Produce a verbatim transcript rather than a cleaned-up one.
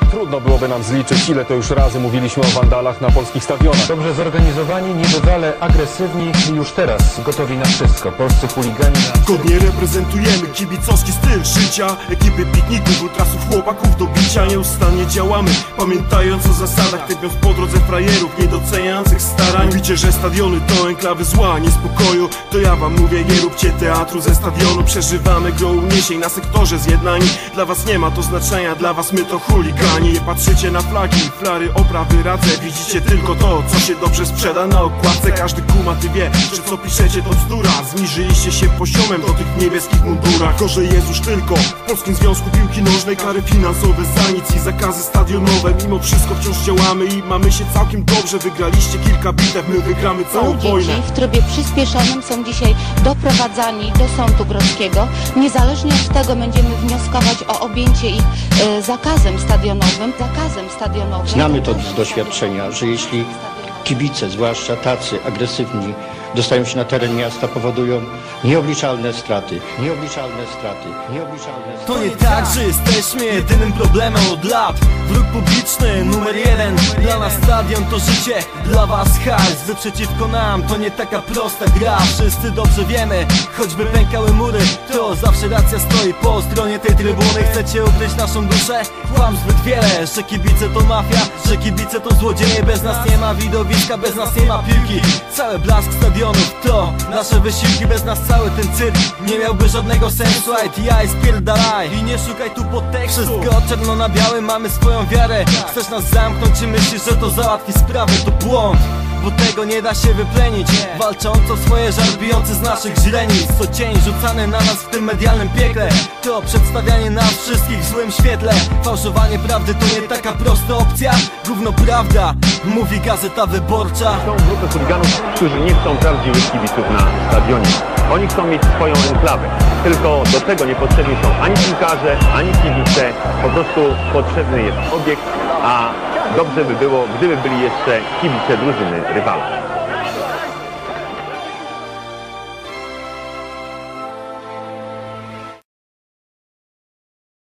Trudno byłoby nam zliczyć, ile to już razy mówiliśmy o wandalach na polskich stadionach. Dobrze zorganizowani, niebywale agresywni i już teraz gotowi na wszystko. Polscy chuligani na... Godnie reprezentujemy kibicowski styl życia. Ekipy pikników, ultrasów, chłopaków do bicia. Nieustannie działamy, pamiętając o zasadach, tępiąc po drodze frajerów, niedoceniających starań. Mówicie, że stadiony to enklawy zła, niespokoju. To ja wam mówię, nie róbcie teatru ze stadionu. Przeżywamy gro uniesień na sektorze zjednani. Dla was nie ma to znaczenia, dla was my to chuligani. Nie patrzycie na flagi, flary, oprawy, radze. Widzicie tylko to, co się dobrze sprzeda na okładce. Każdy kumaty wie, że co piszecie to bzdura. Zniżyliście się poziomem do tych niebieskich mundurach. Gorzej jest już tylko w Polskim Związku Piłki Nożnej. Kary finansowe za nic i zakazy stadionowe. Mimo wszystko wciąż działamy i mamy się całkiem dobrze. Wygraliście kilka bitew, my wygramy całą wojnę. Dzieci w trybie przyspieszonym są dzisiaj doprowadzani do sądu grodzkiego. Niezależnie od tego będziemy wnioskować o objęcie ich e, zakazem stadionowym. Zakazem stadionowym. Znamy to z doświadczenia, że jeśli kibice, zwłaszcza tacy agresywni, dostają się na teren miasta, powodują nieobliczalne straty, nieobliczalne straty, nieobliczalne straty. To nie tak, że jesteśmy jedynym problemem od lat. Wróg publiczny, numer jeden. Dla nas stadion to życie, dla was hajs. Wy przeciwko nam, to nie taka prosta gra. Wszyscy dobrze wiemy, choćby pękały mury, to zawsze racja stoi po stronie tej trybuny. Chcecie ukryć naszą duszę? Kłam zbyt wiele, że kibice to mafia, że kibice to złodzieje. Bez nas nie ma widowiska, bez nas nie ma piłki. Cały blask stadionów to nasze wysiłki. Bez nas cały ten cyrk nie miałby żadnego sensu. I T I spierdalaj i nie szukaj tu podtekstu. Wszystko czerno na białym, mamy swoją wiarę. Chcesz nas zamknąć i myślisz, że to załatwi sprawę? To błąd, bo tego nie da się wyplenić. Walcząc o swoje żar, bijący z naszych źrenic. Co cień rzucany na nas w tym medialnym piekle, to przedstawianie nas wszystkich w złym świetle. Fałszowanie prawdy to nie taka prosta opcja. Gówno prawda, mówi Gazeta Wyborcza. Są grupy chuliganów, którzy nie chcą prawdziwych kibiców na stadionie. Oni chcą mieć swoją enklawę. Tylko do tego niepotrzebni są ani piłkarze, ani kibice. Po prostu potrzebny jest obiekt, a dobrze by było, gdyby byli jeszcze kibice drużyny rywala.